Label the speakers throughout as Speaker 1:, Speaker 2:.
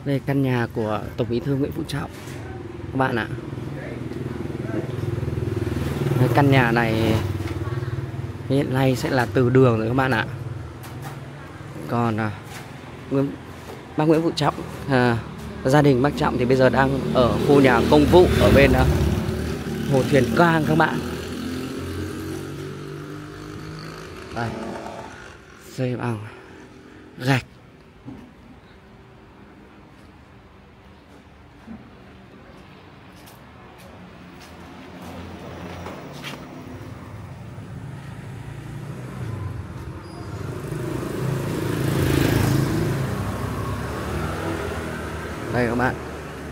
Speaker 1: Đây căn nhà của Tổng Bí thư Nguyễn Phú Trọng các bạn ạ. Cái căn nhà này hiện nay sẽ là từ đường rồi các bạn ạ. Còn bác Nguyễn Phú Trọng, gia đình bác Trọng thì bây giờ đang ở khu nhà công vụ ở bên Hồ Thuyền Quang các bạn. Đây, xây bằng gạch. Đây các bạn,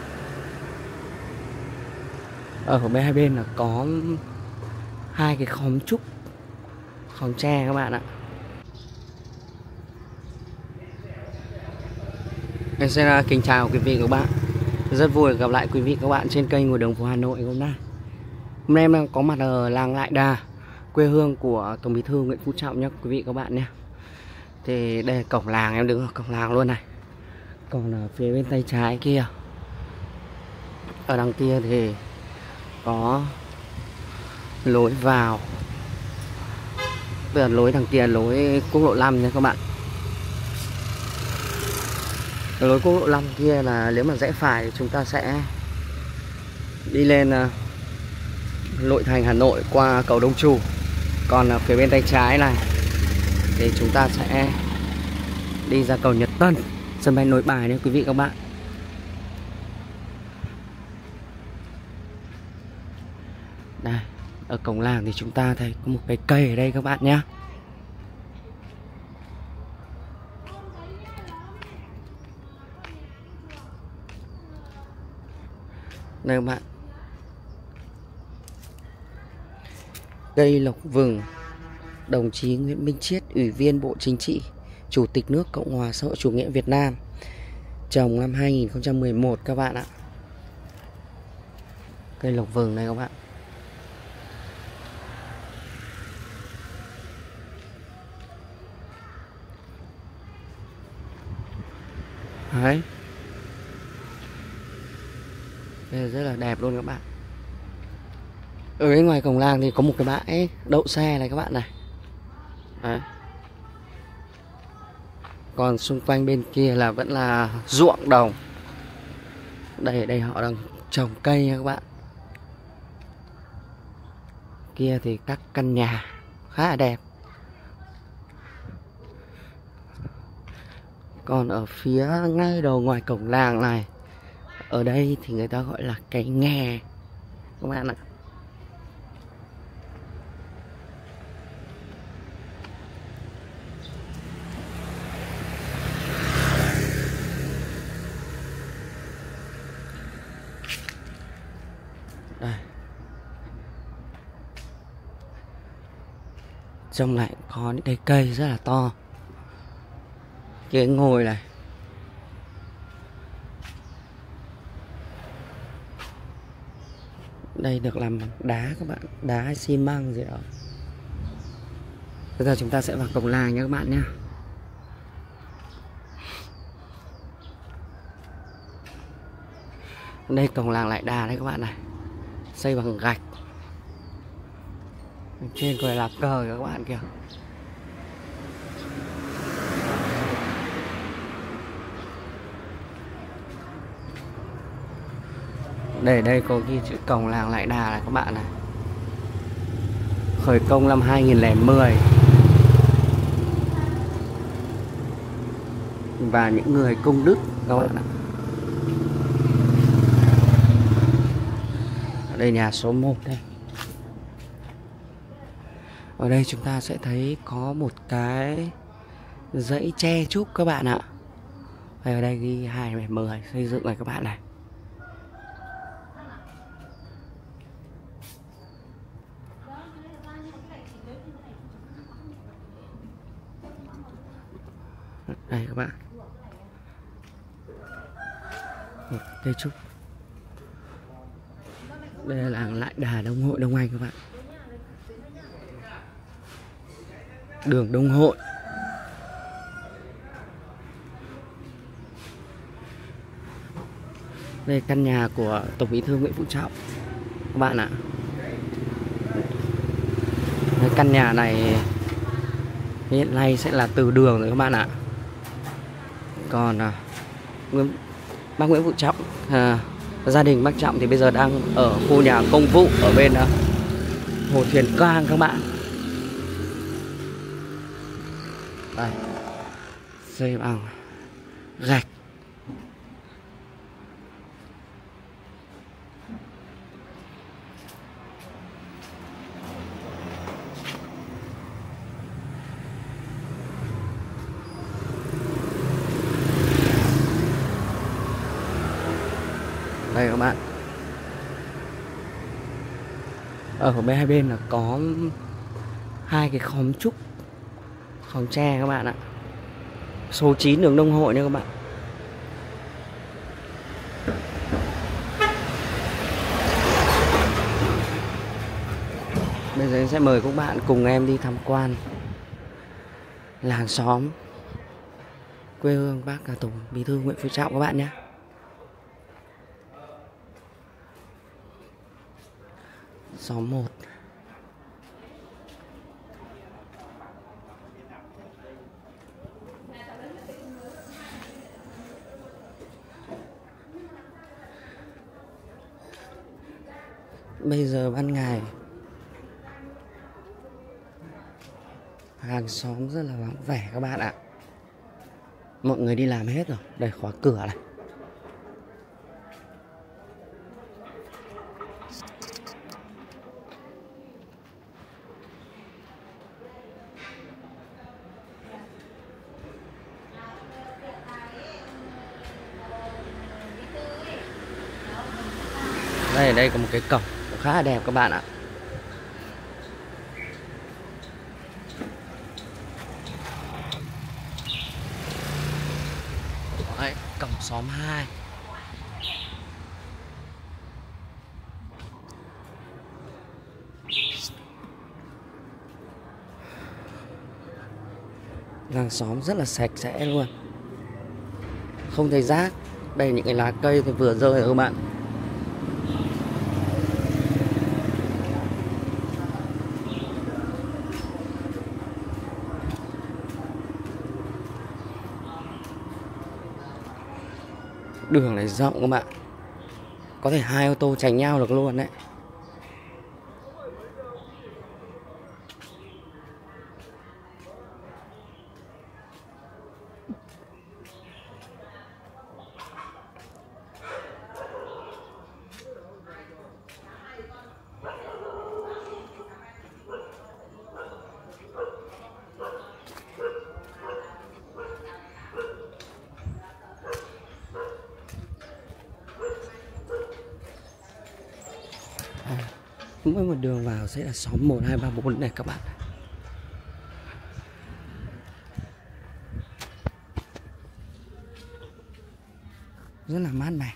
Speaker 1: ở bên hai bên là có hai cái khóm trúc, khóm tre các bạn ạ. Em xin kính chào quý vị và các bạn. Rất vui gặp lại quý vị và các bạn trên kênh Ngồi Đường Phố Hà Nội hôm nay. Hôm nay em đang có mặt ở làng Lại Đà, quê hương của Tổng Bí thư Nguyễn Phú Trọng nhé quý vị và các bạn nhé. Thì đây là cổng làng, em đứng ở cổng làng luôn này. Còn ở phía bên tay trái kia, ở đằng kia thì có lối vào. Bây giờ lối đằng kia lối quốc lộ 5 nha các bạn. Lối quốc lộ 5 kia là nếu mà rẽ phải thì chúng ta sẽ đi lên nội thành Hà Nội qua cầu Đông Trù. Còn ở phía bên tay trái này thì chúng ta sẽ đi ra cầu Nhật Tân, sân bay Nội Bài nhé quý vị các bạn. Đây, ở cổng làng thì chúng ta thấy có một cái cây ở đây các bạn nhé. Đây các bạn, cây lộc vừng, đồng chí Nguyễn Minh Chiết, Ủy viên Bộ Chính trị, Chủ tịch nước Cộng hòa xã hội chủ nghĩa Việt Nam, trồng năm 2011 các bạn ạ. Cây lộc vừng này các bạn. Đấy, đây là rất là đẹp luôn các bạn. Ở bên ngoài cổng làng thì có một cái bãi đậu xe này các bạn này. Đấy. Còn xung quanh bên kia là vẫn là ruộng đồng. Đây, ở đây họ đang trồng cây nha các bạn. Kia thì các căn nhà khá là đẹp. Còn ở phía ngay đầu ngoài cổng làng này, ở đây thì người ta gọi là cái nghè các bạn ạ. Đây, trông lại có những cái cây rất là to. Cái ngồi này, đây được làm bằng đá các bạn, đá hay xi măng gì đó. Bây giờ chúng ta sẽ vào cổng làng nha các bạn nhé. Đây cổng làng Lại Đà đây các bạn này, xây bằng gạch. Trên coi là cờ các bạn kìa. Đây có ghi chữ cổng làng Lại Đà này các bạn này. Khởi công năm 2010. Và những người công đức các bạn ạ. Ở đây nhà số 1 đây. Ở đây chúng ta sẽ thấy có một cái dãy tre trúc các bạn ạ. Ở đây ghi 2010 xây dựng này các bạn này. Đây các bạn, một cây trúc. Đây là làng Lại Đà Đông Hội Đông Anh các bạn. Đường Đông Hội. Đây căn nhà của Tổng Bí thư Nguyễn Phú Trọng các bạn ạ. Đây, căn nhà này hiện nay sẽ là từ đường rồi các bạn ạ. Còn bác Nguyễn Phú Trọng, gia đình bác Trọng thì bây giờ đang ở khu nhà công vụ ở bên Hồ Thuyền Quang các bạn. Đây, xây bằng gạch. Đây các bạn, ở bên hai bên là có hai cái khóm trúc, khóm tre các bạn ạ. Số 9 đường Đông Hội nha các bạn. Bây giờ em sẽ mời các bạn cùng em đi tham quan làng xóm quê hương bác Tổng Bí thư Nguyễn Phú Trọng các bạn nhé. Xóm 1. Bây giờ ban ngày hàng xóm rất là vắng vẻ các bạn ạ. Mọi người đi làm hết rồi. Đây, khóa cửa này. Đây, ở đây có một cái cổng khá là đẹp các bạn ạ. Đấy, cổng xóm 2. Làng xóm rất là sạch sẽ luôn, không thấy rác. Đây, những cái lá cây thì vừa rơi rồi các bạn. Đường này rộng các bạn, có thể 2 ô tô tránh nhau được luôn đấy. Mỗi một đường vào sẽ là xóm 1, 2, 3, 4 này các bạn. Rất là mát mẻ.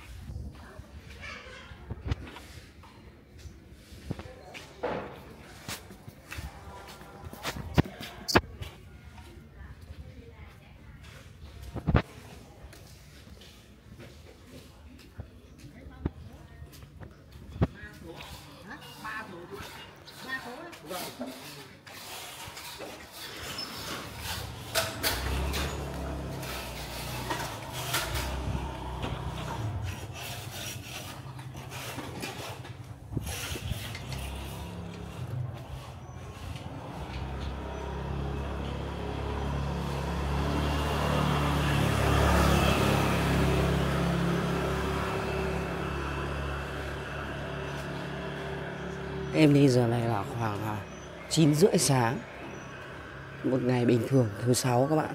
Speaker 1: Em đi giờ này là khoảng 9:30 sáng, một ngày bình thường thứ 6 các bạn.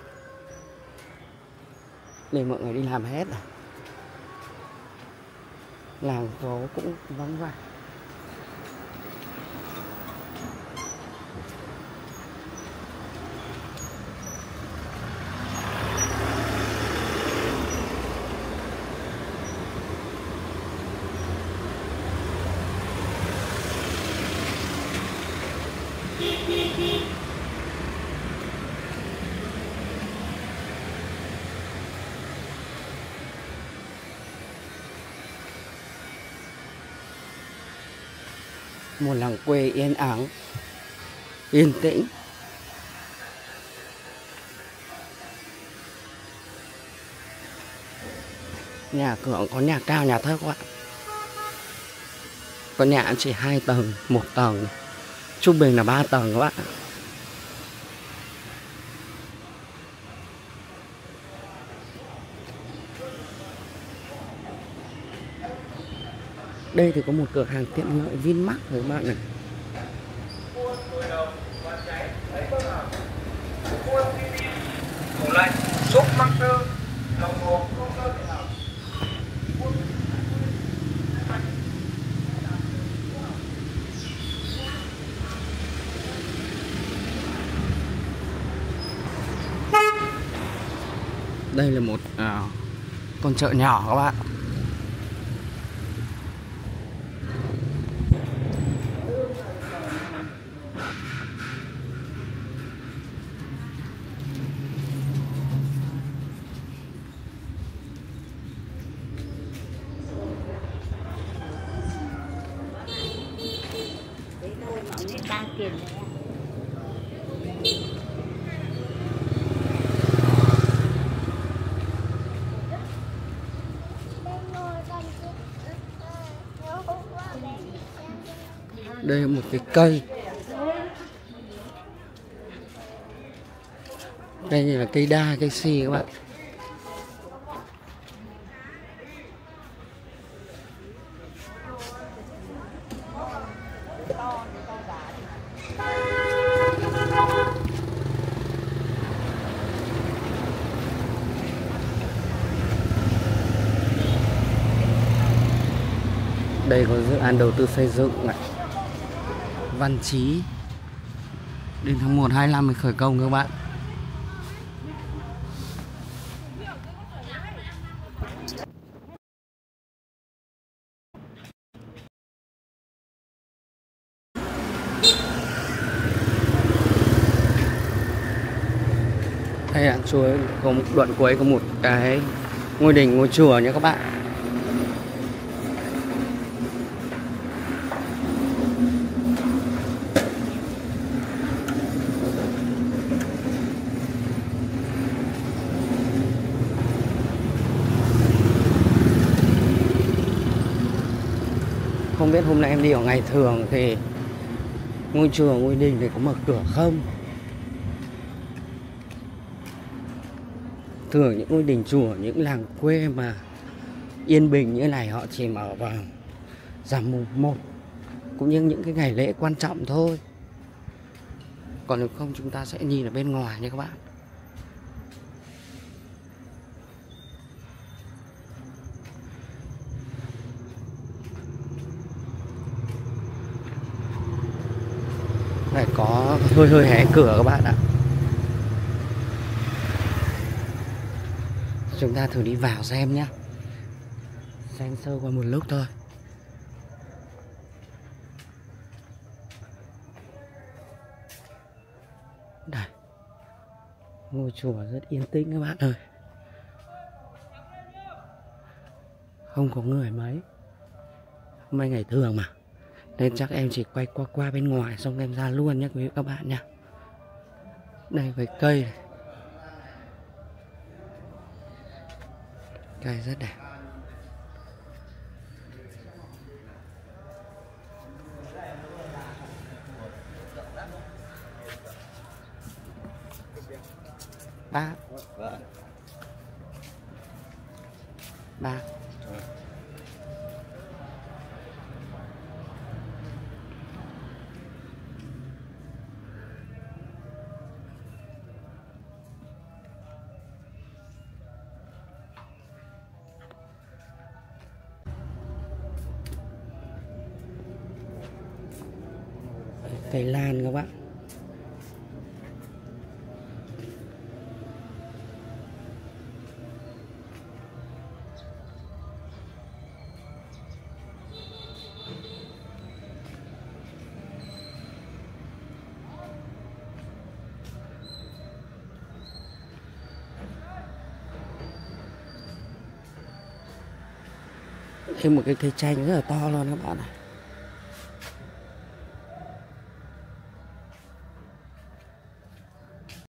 Speaker 1: Để mọi người đi làm hết rồi. Làng phố cũng vắng vẻ. Một làng quê yên ắng, yên tĩnh. Nhà cửa có nhà cao nhà thấp các bạn. Có nhà chỉ 2 tầng, 1 tầng, trung bình là 3 tầng các bạn. Đây thì có một cửa hàng tiện lợi Vinmart rồi các bạn này. Đây là một con chợ nhỏ các bạn. Đây là một cái cây. Đây là cây đa, cây si các bạn. Đây có dự án đầu tư xây dựng này. Văn Chí. Đến tháng 1 25 mới khởi công các bạn. Đây là chùa, có một đoạn cuối có một cái ngôi đình, ngôi chùa nha các bạn. Không biết hôm nay em đi ở ngày thường thì ngôi chùa, ngôi đình thì có mở cửa không? Thường những ngôi đình chùa, những làng quê mà yên bình như này họ chỉ mở vào rằm mùng 1 cũng như những cái ngày lễ quan trọng thôi. Còn nếu không chúng ta sẽ nhìn ở bên ngoài nha các bạn. Đây có hơi hé cửa các bạn ạ. Chúng ta thử đi vào xem nhé. Xem sơ qua một lúc thôi. Đây. Ngôi chùa rất yên tĩnh các bạn ơi. Không có người mấy. Hôm nay ngày thường mà, nên chắc em chỉ quay qua bên ngoài xong em ra luôn nhé quý vị các bạn nha. Đây với cây này. Cây rất đẹp. Ba. Cây lan các bạn. Thêm một cái cây chanh rất là to luôn các bạn này.